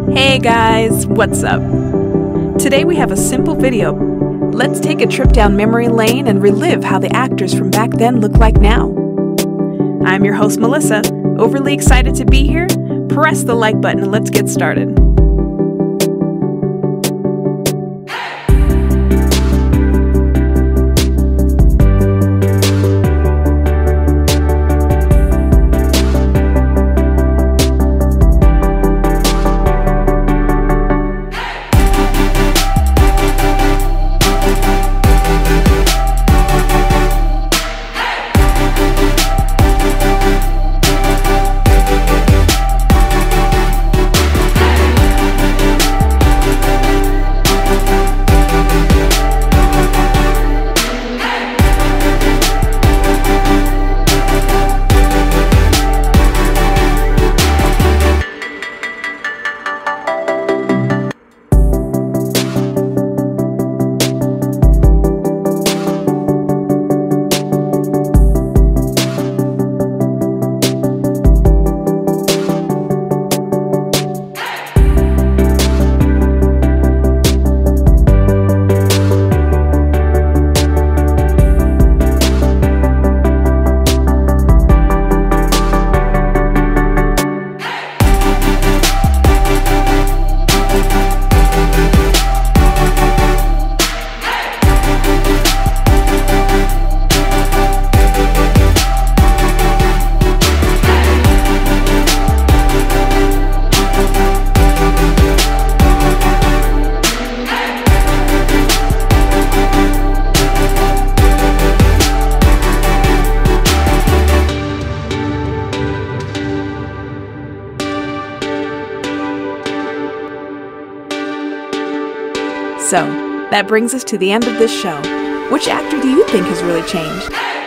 Hey guys, what's up? Today we have a simple video. Let's take a trip down memory lane and relive how the actors from back then look like now. I'm your host Melissa, overly excited to be here. Press the like button and let's get started. So, that brings us to the end of this show. Which actor do you think has really changed?